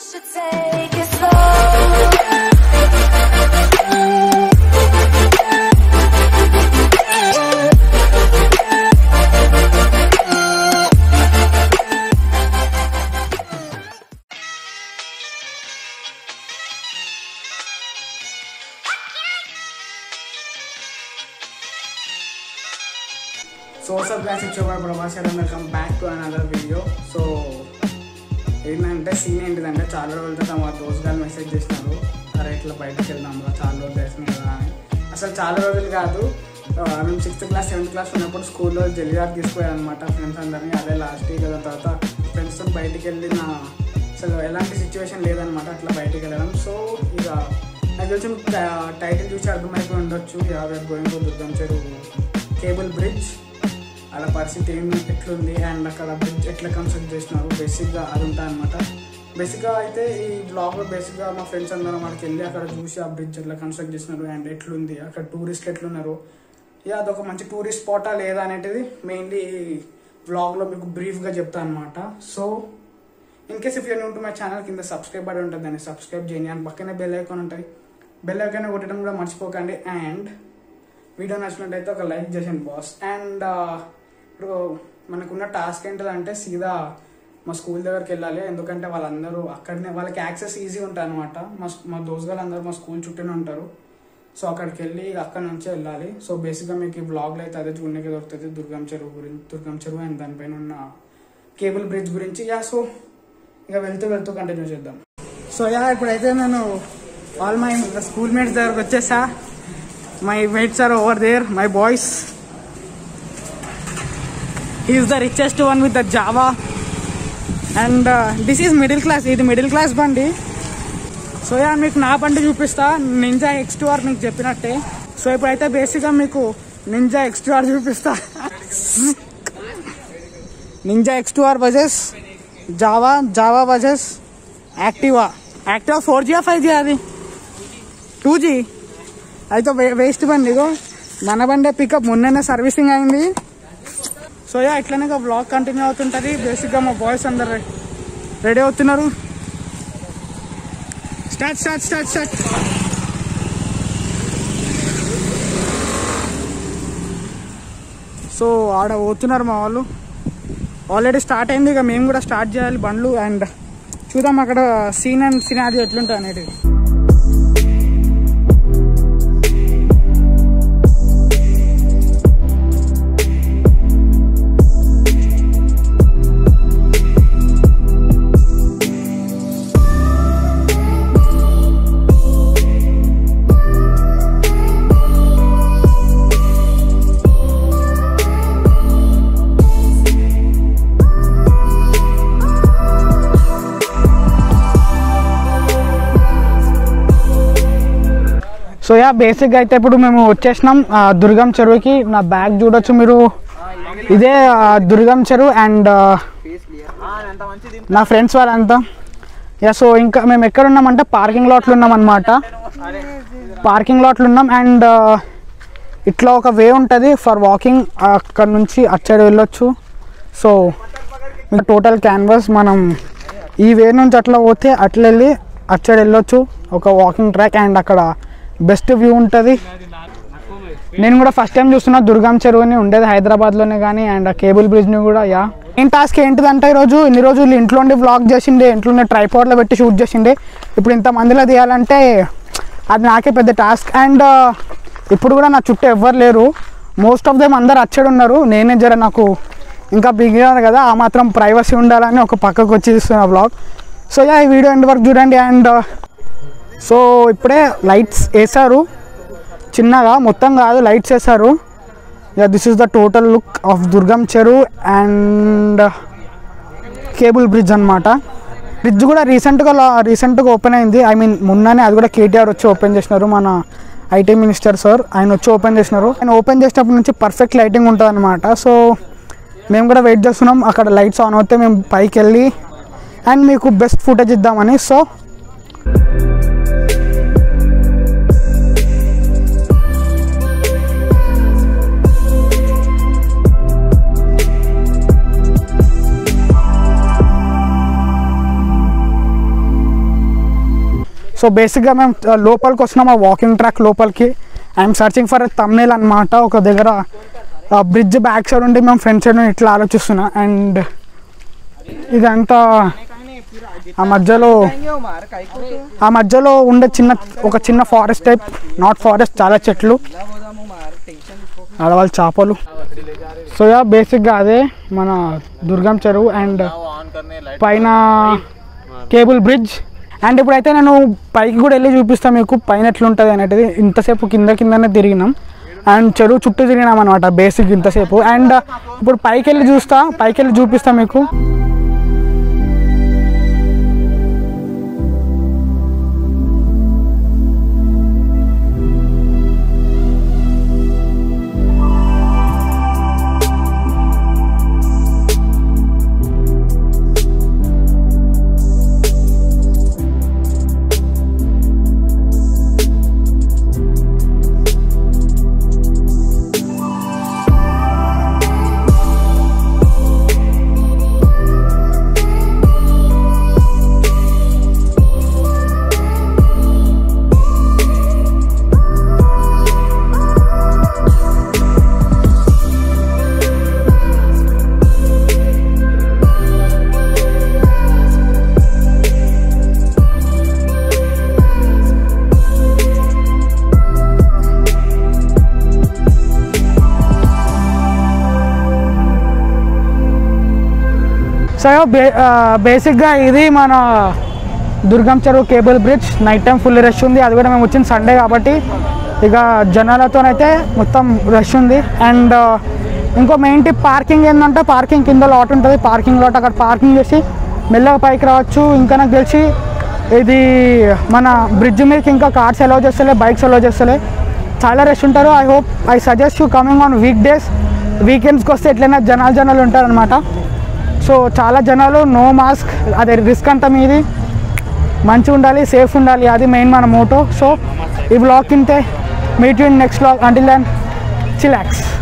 should take it slow. So what's up guys, it's your boy Prabhas and welcome back to another video. So ఏంటంటే scene ఏంటిదంటే చాలా రోజులతో మా దోస్త్ గారు message చేసినారు, అరే ఇట్లా బయటకు వెళ్దాం చాలా రోజులు చేసినాయి కదా అని. అసలు చాలా రోజులు కాదు, మేము 6th క్లాస్ 7th క్లాస్ ఉన్నప్పుడు స్కూల్లో జల్లిగారు తీసుకుపోయాను అనమాట ఫ్రెండ్స్ అందరినీ. అదే లాస్ట్ ఇయర్ కదా, తర్వాత ఫ్రెండ్స్తో బయటికి వెళ్ళిన అసలు ఎలాంటి సిచ్యువేషన్ లేదనమాట అట్లా బయటికి వెళ్ళడం. సో ఇక నాకు తెలిసి టైటిల్ చూసి అర్థమైపోయి ఉండొచ్చు, we are going to Durgam Cheruvu cable bridge. అలా పరిస్థితి ఎట్లుంది అండ్ అక్కడ బ్రిడ్జ్ ఎట్లా కన్స్ట్రక్ట్ చేసినారు బేసిక్గా అది ఉంటాయి అనమాట. బేసిక్గా అయితే ఈ బ్లాగ్లో బేసిక్గా మా ఫ్రెండ్స్ అందరం మనకి వెళ్ళి అక్కడ చూసి ఆ బ్రిడ్జ్ ఎట్లా కన్స్ట్రక్ట్ చేసినారు అండ్ ఎట్లుంది, అక్కడ టూరిస్టులు ఎట్లున్నారు, అదొక మంచి టూరిస్ట్ స్పాటా లేదా అనేది మెయిన్లీ ఈ బ్లాగ్లో మీకు బ్రీఫ్గా చెప్తాను అనమాట. So in case if you new to my channel, కింద సబ్స్క్రైబ్ బటన్ ఉంటుంది, దాన్ని సబ్స్క్రైబ్ చేయండి అండ్ పక్కనే బెల్ ఐకాన్ ఉంటుంది, బెల్ ఐకాన్ కొట్టడం కూడా మర్చిపోకండి. అండ్ వీడియో నచ్చినట్టయితే ఒక లైక్ చేయండి బాస్. అండ్ ఇప్పుడు మనకున్న టాస్క్ ఏంటంటే సీదా మా స్కూల్ దగ్గరికి వెళ్ళాలి, ఎందుకంటే వాళ్ళందరూ అక్కడనే వాళ్ళకి యాక్సెస్ ఈజీ ఉంటుంది అనమాట. మా దోస్తులు అందరూ మా స్కూల్ చుట్టూనే ఉంటారు. సో అక్కడికి వెళ్ళి అక్కడ నుంచే వెళ్ళాలి. సో బేసిక్గా మీకు ఈ బ్లాగ్లో అయితే అదే చూడడానికి దొరుకుతుంది, దుర్గం చెరువు అండ్ దానిపైన ఉన్న కేబుల్ బ్రిడ్జ్ గురించి. సో ఇక వెళ్తూ కంటిన్యూ చేద్దాం. సో ఇప్పుడైతే నేను ఆల్ మై స్కూల్ మేట్స్ దగ్గరకు వచ్చేసా. My mates are over there, my boys. He is the richest one with the Java. And this is middle class. ఇది మిడిల్ క్లాస్ బండి. సో మీకు నా బండి చూపిస్తా, నింజా X2R మీకు చెప్పినట్టే. సో ఇప్పుడైతే బేసిక్గా మీకు నింజా X2R చూపిస్తా. నింజా X2R బజెస్ జావా బజెస్ యాక్టివా 4G 5G అది 2G అయితే వేస్ట్ బండి. ఇగో మన బండే పికప్ మొన్ననే సర్వీసింగ్ అయింది. సో ఇట్లనే బ్లాగ్ కంటిన్యూ అవుతుంటుంది. బేసిక్గా మా బాయ్స్ అందరు రెడీ అవుతున్నారు. స్టార్ట్. సో ఆడ పోతున్నారు మా వాళ్ళు, ఆల్రెడీ స్టార్ట్ అయింది. ఇక మేము కూడా స్టార్ట్ చేయాలి బండ్లు అండ్ చూద్దాం అక్కడ సీన్ అండ్ సినారీ ఎట్లుంటుంది అనేది. సో బేసిక్గా అయితే ఇప్పుడు మేము వచ్చేసినాం దుర్గం చెరువుకి. నా బ్యాగ్ చూడొచ్చు మీరు, ఇదే దుర్గం చెరువు అండ్ నా ఫ్రెండ్స్ వాళ్ళంతా. సో ఇంకా మేము ఎక్కడ ఉన్నామంటే పార్కింగ్ లాట్లు ఉన్నాం అనమాట. అండ్ ఇట్లా ఒక వే ఉంటుంది ఫర్ వాకింగ్, అక్కడ నుంచి అచ్చడి వెళ్ళొచ్చు. సో టోటల్ క్యాన్వాస్, మనం ఈ వే నుంచి అట్లా పోతే అట్లా వెళ్ళి అచ్చడి వెళ్ళొచ్చు, ఒక వాకింగ్ ట్రాక్ అండ్ అక్కడ బెస్ట్ వ్యూ ఉంటుంది. నేను కూడా ఫస్ట్ టైం చూస్తున్నా దుర్గం చెరువుని, ఉండేది హైదరాబాద్లోనే కానీ అండ్ ఆ కేబుల్ బ్రిడ్జ్ని కూడా. మెయిన్ టాస్క్ ఏంటిదంటే ఇన్ని రోజులు ఇంట్లోండి వ్లాగ్ చేసిండే, ఇంట్లోనే ట్రైపాడ్లో పెట్టి షూట్ చేసిండే. ఇప్పుడు ఇంతమందిలో తీయాలంటే అది నాకే పెద్ద టాస్క్. అండ్ ఇప్పుడు కూడా నా చుట్టూ ఎవ్వరు లేరు, మోస్ట్ ఆఫ్ దెమ్ అందరు అచ్చడి ఉన్నారు. నేనే నాకు ఇంకా బిగినాను కదా, ఆ మాత్రం ప్రైవసీ ఉండాలని ఒక పక్కకు వచ్చి తీస్తున్నా వ్లాగ్. సో ఈ వీడియో ఎండ్ వరకు చూడండి. అండ్ సో ఇప్పుడే లైట్స్ వేసారు చిన్నగా, మొత్తం కాదు లైట్స్ వేసారు. This is the total look of Durgam Cheruvu and cable bridge అనమాట. బ్రిడ్జ్ కూడా రీసెంట్గా ఓపెన్ అయింది. ఐ మీన్ మొన్ననే, అది కూడా కేటీఆర్ వచ్చి ఓపెన్ చేసినారు, మన ఐటీ మినిస్టర్ సార్, ఆయన వచ్చి ఓపెన్ చేసినారు. ఆయన ఓపెన్ చేసినప్పటి నుంచి పర్ఫెక్ట్ లైటింగ్ ఉంటుంది అనమాట. సో మేము కూడా వెయిట్ చేస్తున్నాం, అక్కడ లైట్స్ ఆన్ అవుతే మేము పైకి వెళ్ళి అండ్ మీకు బెస్ట్ ఫుటేజ్ ఇద్దామని. సో సో బేసిక్గా మేము లోపలికి వస్తున్నాం, ఆ వాకింగ్ ట్రాక్ లోపలికి. ఐఎమ్ సర్చింగ్ ఫర్ థంబ్నెయిల్ అనమాట. ఒక దగ్గర బ్రిడ్జ్ బ్యాక్ సైడ్ ఉండి మేము ఫ్రంట్ సైడ్ ఇట్లా ఆలోచిస్తున్నా. అండ్ ఇదంతా ఆ మధ్యలో ఉండే ఒక చిన్న ఫారెస్ట్ టైప్, నాట్ ఫారెస్ట్, చాలా చెట్లు, ఆడవాళ్ళు చేపలు. సో యా బేసిక్గా అదే మన దుర్గం చెరువు అండ్ పైన కేబుల్ బ్రిడ్జ్. అండ్ ఇప్పుడైతే నేను పైకి కూడా వెళ్ళి చూపిస్తాను మీకు పైన ఎట్లుంటుంది అనేది. ఇంతసేపు కిందనే తిరిగినాం అండ్ చెరువు చుట్టూ తిరిగినాం అనమాట బేసిక్ ఇంతసేపు. అండ్ ఇప్పుడు పైకి వెళ్ళి చూపిస్తా మీకు. సో బేసిక్గా ఇది మన Durgam Cheruvu cable bridge. Night time full rush ఉంది. అది కూడా మేము వచ్చింది సండే కాబట్టి ఇక జనాలతోనైతే మొత్తం రష్ ఉంది. అండ్ ఇంకో మెయిన్ టిప్ పార్కింగ్ ఏంటంటే, పార్కింగ్ కింద లాట్ ఉంటుంది, పార్కింగ్ లాట్. అక్కడ పార్కింగ్ చేసి మెల్లగా పైకి రావచ్చు. ఇంకా నాకు తెలిసి ఇది మన బ్రిడ్జ్ మీదకి ఇంకా కార్స్ అలౌ చేస్తలే, బైక్స్ అలౌ చేస్తలే, చాలా రష్ ఉంటారు. I suggest you coming on weekdays. వీకెండ్స్కి వస్తే ఎట్లయినా జనాలు ఉంటారనమాట. సో చాలా జనాలు, నో మాస్క్, అదే రిస్క్ అంతా మీది. మంచిగా ఉండాలి, సేఫ్ ఉండాలి, అది మెయిన్ మన మోటో. సో ఈ బ్లాగ్ తింటే meet you in next blog. Until then చిలాక్స్.